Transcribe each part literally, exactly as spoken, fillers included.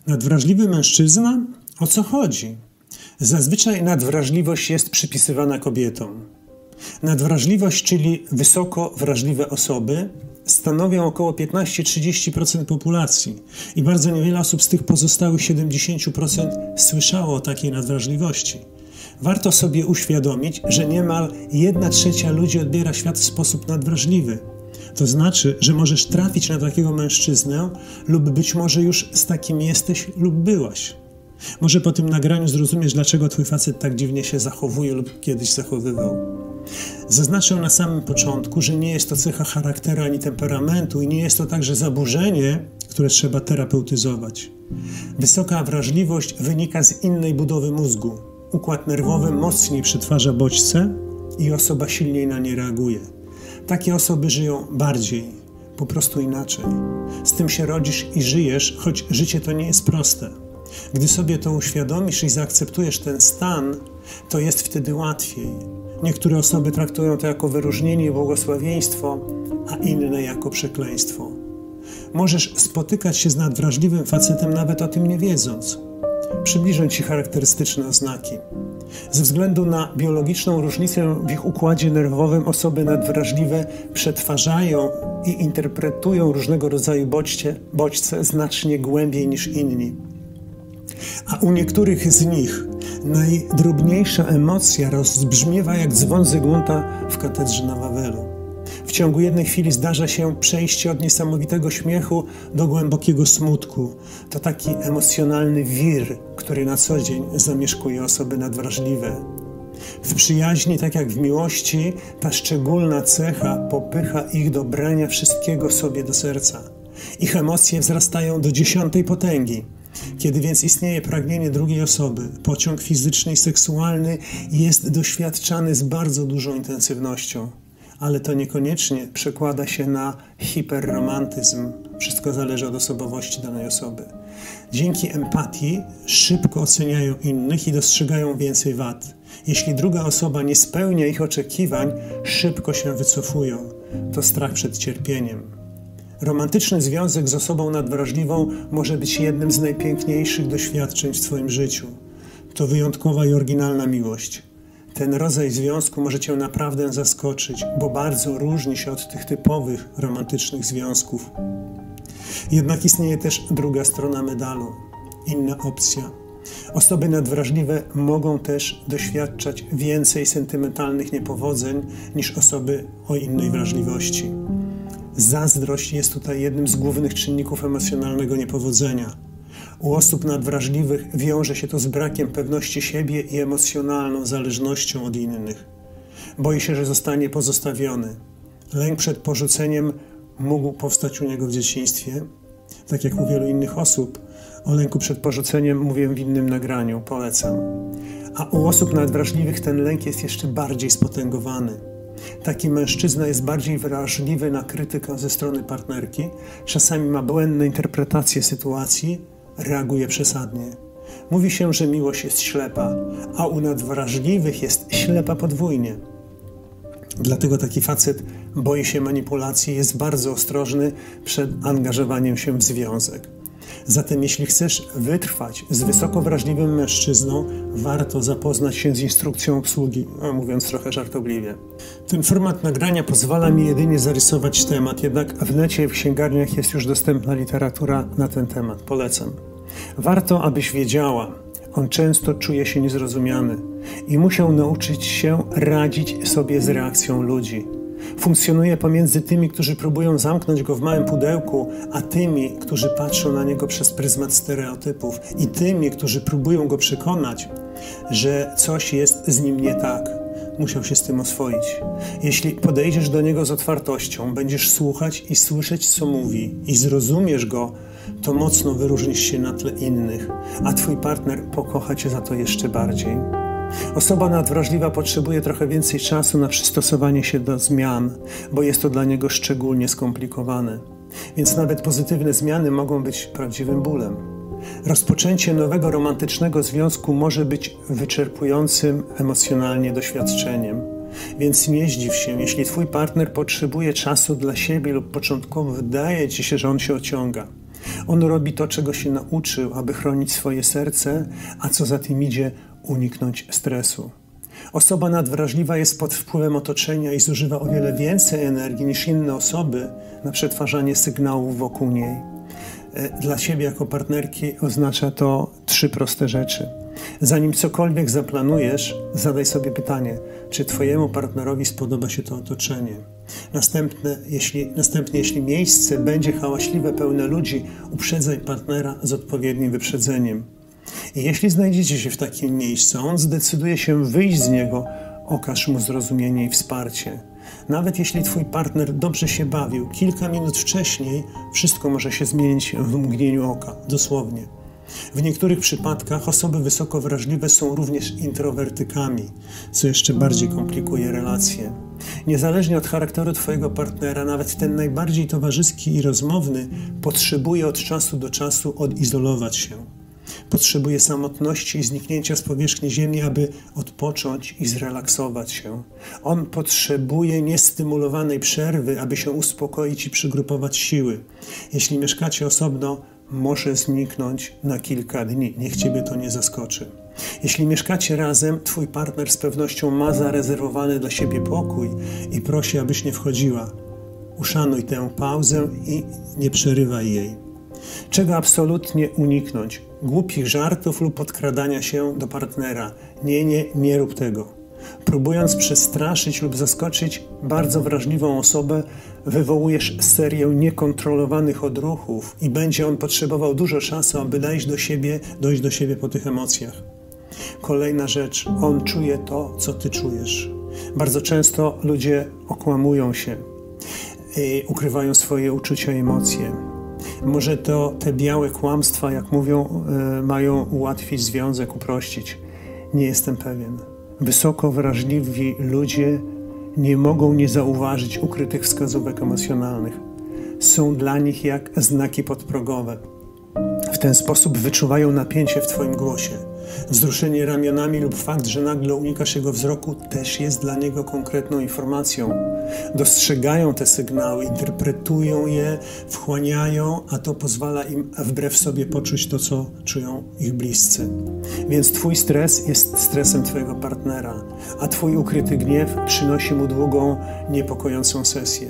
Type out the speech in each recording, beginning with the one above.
Nadwrażliwy mężczyzna? O co chodzi? Zazwyczaj nadwrażliwość jest przypisywana kobietom. Nadwrażliwość, czyli wysoko wrażliwe osoby, stanowią około piętnaście do trzydziestu procent populacji i bardzo niewiele osób z tych pozostałych siedemdziesięciu procent słyszało o takiej nadwrażliwości. Warto sobie uświadomić, że niemal jedna trzecia ludzi odbiera świat w sposób nadwrażliwy. To znaczy, że możesz trafić na takiego mężczyznę lub być może już z takim jesteś lub byłaś. Może po tym nagraniu zrozumiesz, dlaczego twój facet tak dziwnie się zachowuje lub kiedyś zachowywał. Zaznaczę na samym początku, że nie jest to cecha charakteru ani temperamentu i nie jest to także zaburzenie, które trzeba terapeutyzować. Wysoka wrażliwość wynika z innej budowy mózgu. Układ nerwowy mocniej przetwarza bodźce i osoba silniej na nie reaguje. Takie osoby żyją bardziej, po prostu inaczej. Z tym się rodzisz i żyjesz, choć życie to nie jest proste. Gdy sobie to uświadomisz i zaakceptujesz ten stan, to jest wtedy łatwiej. Niektóre osoby traktują to jako wyróżnienie i błogosławieństwo, a inne jako przekleństwo. Możesz spotykać się z nadwrażliwym facetem nawet o tym nie wiedząc. Przybliżę Ci charakterystyczne oznaki. Ze względu na biologiczną różnicę w ich układzie nerwowym osoby nadwrażliwe przetwarzają i interpretują różnego rodzaju bodźce, bodźce znacznie głębiej niż inni. A u niektórych z nich najdrobniejsza emocja rozbrzmiewa jak dzwon Zygmunta w katedrze na Wawelu. W ciągu jednej chwili zdarza się przejście od niesamowitego śmiechu do głębokiego smutku. To taki emocjonalny wir, który na co dzień zamieszkuje osoby nadwrażliwe. W przyjaźni, tak jak w miłości, ta szczególna cecha popycha ich do brania wszystkiego sobie do serca. Ich emocje wzrastają do dziesiątej potęgi. Kiedy więc istnieje pragnienie drugiej osoby, pociąg fizyczny i seksualny jest doświadczany z bardzo dużą intensywnością. Ale to niekoniecznie przekłada się na hiperromantyzm. Wszystko zależy od osobowości danej osoby. Dzięki empatii szybko oceniają innych i dostrzegają więcej wad. Jeśli druga osoba nie spełnia ich oczekiwań, szybko się wycofują. To strach przed cierpieniem. Romantyczny związek z osobą nadwrażliwą może być jednym z najpiękniejszych doświadczeń w Twoim życiu. To wyjątkowa i oryginalna miłość. Ten rodzaj związku może Cię naprawdę zaskoczyć, bo bardzo różni się od tych typowych romantycznych związków. Jednak istnieje też druga strona medalu, inna opcja. Osoby nadwrażliwe mogą też doświadczać więcej sentymentalnych niepowodzeń niż osoby o innej wrażliwości. Zazdrość jest tutaj jednym z głównych czynników emocjonalnego niepowodzenia. U osób nadwrażliwych wiąże się to z brakiem pewności siebie i emocjonalną zależnością od innych. Boi się, że zostanie pozostawiony. Lęk przed porzuceniem mógł powstać u niego w dzieciństwie, tak jak u wielu innych osób. O lęku przed porzuceniem mówię w innym nagraniu, polecam. A u osób nadwrażliwych ten lęk jest jeszcze bardziej spotęgowany. Taki mężczyzna jest bardziej wrażliwy na krytykę ze strony partnerki, czasami ma błędne interpretacje sytuacji, reaguje przesadnie. Mówi się, że miłość jest ślepa, a u nadwrażliwych jest ślepa podwójnie. Dlatego taki facet boi się manipulacji i jest bardzo ostrożny przed angażowaniem się w związek. Zatem jeśli chcesz wytrwać z wysoko wrażliwym mężczyzną, warto zapoznać się z instrukcją obsługi, mówiąc trochę żartobliwie. Ten format nagrania pozwala mi jedynie zarysować temat, jednak w necie i w księgarniach jest już dostępna literatura na ten temat. Polecam. Warto, abyś wiedziała, on często czuje się niezrozumiany i musiał nauczyć się radzić sobie z reakcją ludzi. Funkcjonuje pomiędzy tymi, którzy próbują zamknąć go w małym pudełku, a tymi, którzy patrzą na niego przez pryzmat stereotypów i tymi, którzy próbują go przekonać, że coś jest z nim nie tak. Musiał się z tym oswoić. Jeśli podejdziesz do niego z otwartością, będziesz słuchać i słyszeć, co mówi i zrozumiesz go, to mocno wyróżnisz się na tle innych, a twój partner pokocha cię za to jeszcze bardziej. Osoba nadwrażliwa potrzebuje trochę więcej czasu na przystosowanie się do zmian, bo jest to dla niego szczególnie skomplikowane. Więc nawet pozytywne zmiany mogą być prawdziwym bólem. Rozpoczęcie nowego romantycznego związku może być wyczerpującym emocjonalnie doświadczeniem. Więc nie zdziw się, jeśli twój partner potrzebuje czasu dla siebie lub początkowo wydaje ci się, że on się ociąga. On robi to, czego się nauczył, aby chronić swoje serce, a co za tym idzie, uniknąć stresu. Osoba nadwrażliwa jest pod wpływem otoczenia i zużywa o wiele więcej energii niż inne osoby na przetwarzanie sygnałów wokół niej. Dla ciebie jako partnerki oznacza to trzy proste rzeczy. Zanim cokolwiek zaplanujesz, zadaj sobie pytanie, czy twojemu partnerowi spodoba się to otoczenie. Następne, jeśli, następnie, jeśli miejsce będzie hałaśliwe, pełne ludzi, uprzedzaj partnera z odpowiednim wyprzedzeniem. I jeśli znajdziecie się w takim miejscu, on zdecyduje się wyjść z niego, okaż mu zrozumienie i wsparcie. Nawet jeśli twój partner dobrze się bawił, kilka minut wcześniej wszystko może się zmienić w mgnieniu oka, dosłownie. W niektórych przypadkach osoby wysoko wrażliwe są również introwertykami, co jeszcze bardziej komplikuje relacje. Niezależnie od charakteru twojego partnera, nawet ten najbardziej towarzyski i rozmowny potrzebuje od czasu do czasu odizolować się. Potrzebuje samotności i zniknięcia z powierzchni ziemi, aby odpocząć i zrelaksować się. On potrzebuje niestymulowanej przerwy, aby się uspokoić i przygrupować siły. Jeśli mieszkacie osobno, może zniknąć na kilka dni. Niech ciebie to nie zaskoczy. Jeśli mieszkacie razem, twój partner z pewnością ma zarezerwowany dla siebie pokój i prosi, abyś nie wchodziła. Uszanuj tę pauzę i nie przerywaj jej. Czego absolutnie uniknąć? Głupich żartów lub podkradania się do partnera. Nie, nie, nie rób tego. Próbując przestraszyć lub zaskoczyć bardzo wrażliwą osobę, wywołujesz serię niekontrolowanych odruchów i będzie on potrzebował dużo czasu, aby dojść do siebie, dojść do siebie po tych emocjach. Kolejna rzecz. On czuje to, co ty czujesz. Bardzo często ludzie okłamują się, ukrywają swoje uczucia i emocje. Może to te białe kłamstwa, jak mówią, mają ułatwić związek, uprościć. Nie jestem pewien. Wysoko wrażliwi ludzie nie mogą nie zauważyć ukrytych wskazówek emocjonalnych. Są dla nich jak znaki podprogowe. W ten sposób wyczuwają napięcie w twoim głosie. Wzruszenie ramionami lub fakt, że nagle unikasz jego wzroku, też jest dla niego konkretną informacją. Dostrzegają te sygnały, interpretują je, wchłaniają, a to pozwala im wbrew sobie poczuć to, co czują ich bliscy. Więc twój stres jest stresem twojego partnera, a twój ukryty gniew przynosi mu długą, niepokojącą sesję.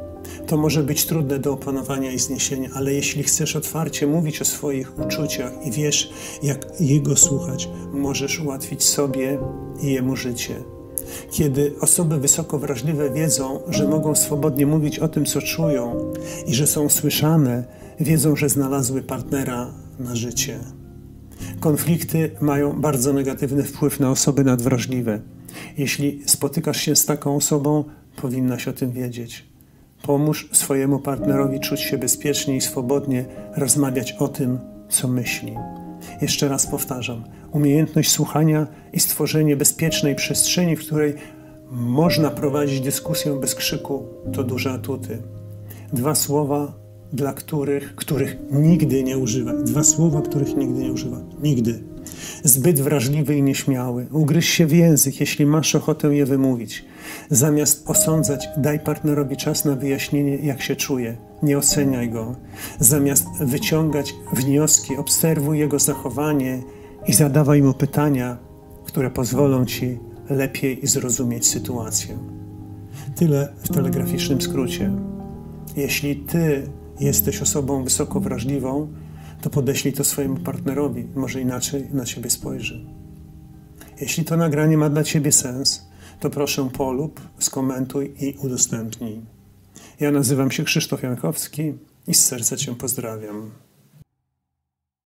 To może być trudne do opanowania i zniesienia, ale jeśli chcesz otwarcie mówić o swoich uczuciach i wiesz, jak jego słuchać, możesz ułatwić sobie i jemu życie. Kiedy osoby wysoko wrażliwe wiedzą, że mogą swobodnie mówić o tym, co czują i że są słyszane, wiedzą, że znalazły partnera na życie. Konflikty mają bardzo negatywny wpływ na osoby nadwrażliwe. Jeśli spotykasz się z taką osobą, powinnaś o tym wiedzieć. Pomóż swojemu partnerowi czuć się bezpiecznie i swobodnie rozmawiać o tym, co myśli. Jeszcze raz powtarzam, umiejętność słuchania i stworzenie bezpiecznej przestrzeni, w której można prowadzić dyskusję bez krzyku, to duże atuty. Dwa słowa, dla których, których nigdy nie używaj. Dwa słowa, których nigdy nie używaj. Nigdy. Zbyt wrażliwy i nieśmiały. Ugryź się w język, jeśli masz ochotę je wymówić. Zamiast osądzać, daj partnerowi czas na wyjaśnienie, jak się czuje. Nie oceniaj go. Zamiast wyciągać wnioski, obserwuj jego zachowanie i zadawaj mu pytania, które pozwolą ci lepiej zrozumieć sytuację. Tyle w telegraficznym skrócie. Jeśli ty jesteś osobą wysoko wrażliwą, to podeślij to swojemu partnerowi, może inaczej na ciebie spojrzy. Jeśli to nagranie ma dla ciebie sens, to proszę polub, skomentuj i udostępnij. Ja nazywam się Krzysztof Jankowski i z serca cię pozdrawiam.